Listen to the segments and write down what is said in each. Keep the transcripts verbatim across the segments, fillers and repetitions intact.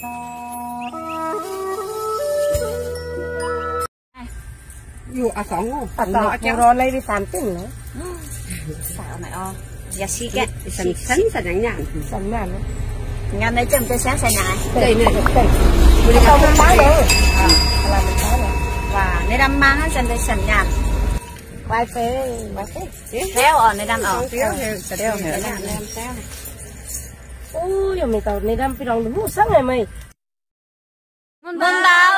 อยู่อ่ะสองงูตัดต่อจะรอเลยไปสามติ้งเลยสาวไหนอ๋ออย่าชี้แกสันสันสันอย่างนี้สันอย่างนี้งานในจำเป็นsáng sáng này đây này đây mình không có trái nữa à là mình trái rồi và nơi đâm má chân đây sẵn nhàn quay phê quay phê kéo ở nơi đâm ở kéo kéo kéo này ôi giờ mình tàu nơi đâm phi lòng đúng sáng này mày mình đào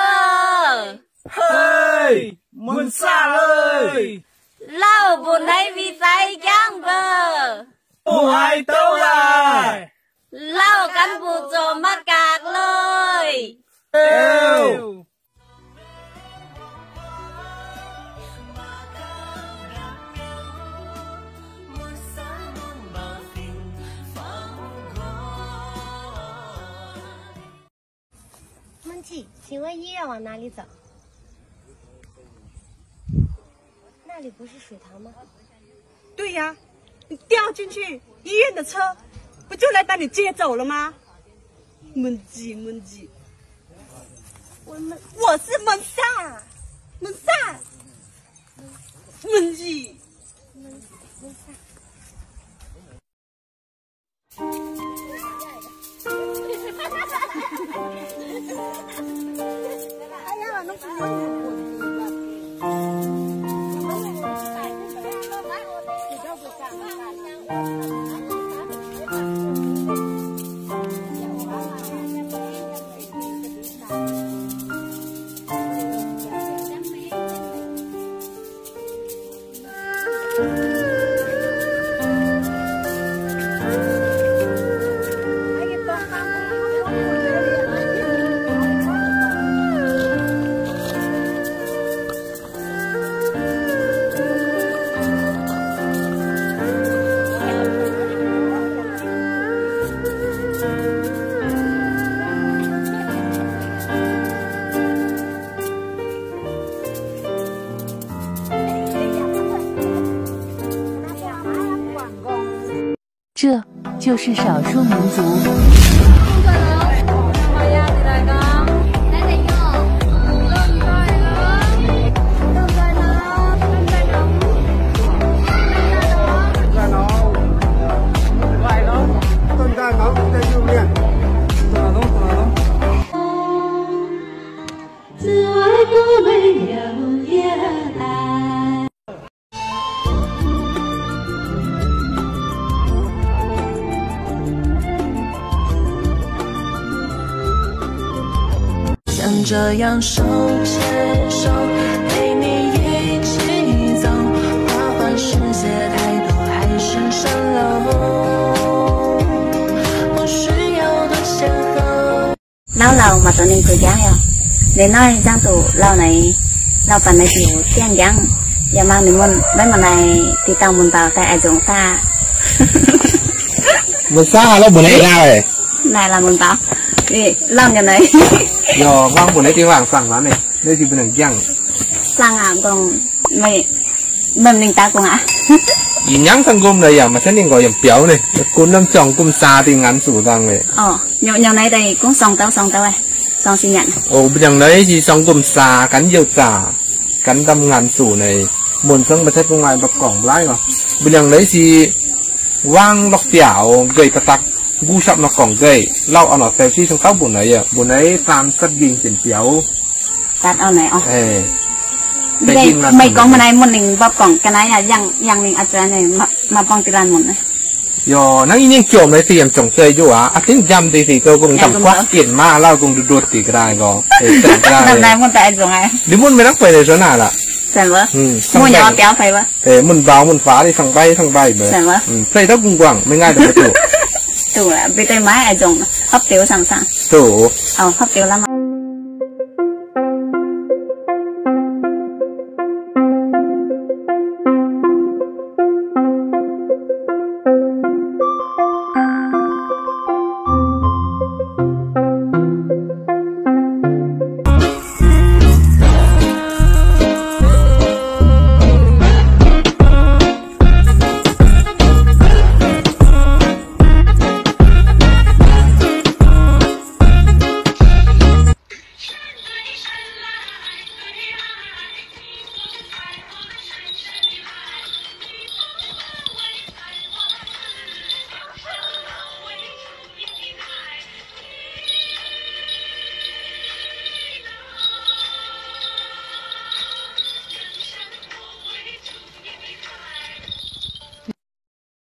hey mình xa ơi lâu buồn đây vì tay giang vờ ô hai tấu lại lâu cắn bù cho mắt cạc lời Êu. 梦琪，请问医院往哪里走？那里不是水塘吗？ 对呀，你掉进去医院的车，不就来把你接走了吗？闷鸡闷鸡，我闷我是闷啥？闷啥？闷鸡。 闷闷啥？哎呀，那不能。 这就是少数民族。 像这样手牵手陪你一起走，花花世界太多海市蜃楼，不需要多邂逅。 lâu lâu mà tụi mình cười chán rồi để nói rằng tụ lâu này lâu phần này tụ chán chán giờ mang mình muốn mấy mà này thì tao muốn vào tại ai dùng ta mình xa lâu bữa nay ra rồi này là muốn vào thì lâu như này giờ vang bữa nay thì vàngสั่งแล้วเนี่ยđây thì bên này giang sang à còn mày mình mình ta cũng à nhìn nhắn thằng gom này à mà thấy nên gọiอย่างเปียวnày cuốn năm chồng cùng xa thì ngắn sủ rằng này ờ nhiều nhiều này đây cũng xong tao xong tao này xong xin nhận ồ bênอย่างđấy thì xong cùng xa cắn nhiều xả cắn đâm ngắn sủ này muốn xong mà thấy bên ngoài bọc cổng lái rồi bênอย่างđấy thì vang lọc tiểu gầy tạt tạt bu sập nó cổng gầy lau ở nó xèo chi trong tóc buồn này à buồn ấy tam sắt ghiền chuyển péo tạt ở này ờ đây mấy con mà này muốn mình bọc cổng cái này là yang yang mình ăn cái này mà mà bong tiền muốn này yo nãy những kiểu này thì em trồng chơi chứ à tính jam thì thì tôi cũng tầm quát tiền mà lau cũng được đuổi thì cái này có năm nay muốn tại dùng ai đi muốn mấy đứa phải để chỗ nào là sao vậy mua nhỏ kéo phải vậy để muốn vào muốn phá đi thằng bay thằng bay vậy sao vậy xây đó cũng quẳng mới ngay được cái tủ tủ là bị tay máy ai dùng hấp tiêu sẵn sàng tủ ờ hấp tiêu lắm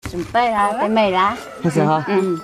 准备了，准备了。 开始哈。 嗯。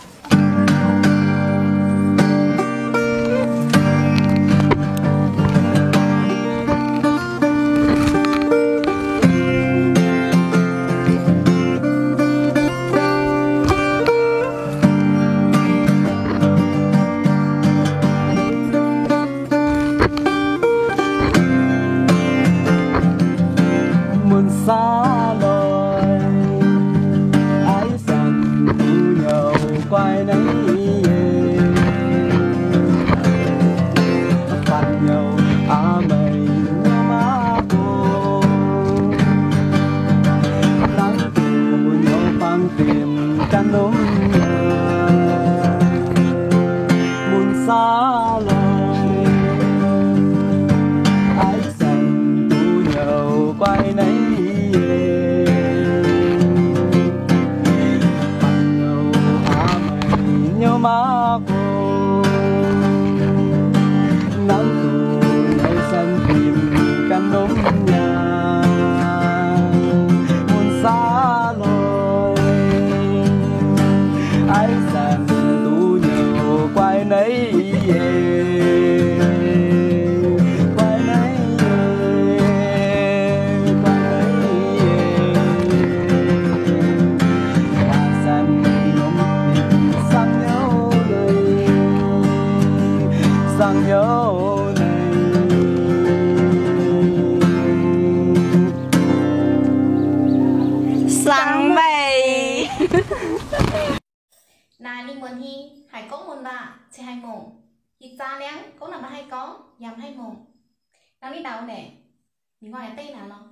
Này đi muốn hi, hai con muốn ba, chỉ hai mồm. Hi cha nén, con nào mà hai con, dám hai mồm. Nào đi đâu nè, đi ngoài tên nào nó.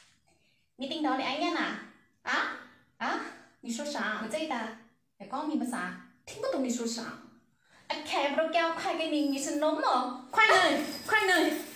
Đi tính đó để anh nhá nà. Á, á, đi số sáu, mà chơi ta, để con mình mà sáu, thích bắt tụi đi số sáu. Anh kẹp đâu kéo khoai cái mình mình xin nóng mà, khoai này, khoai này.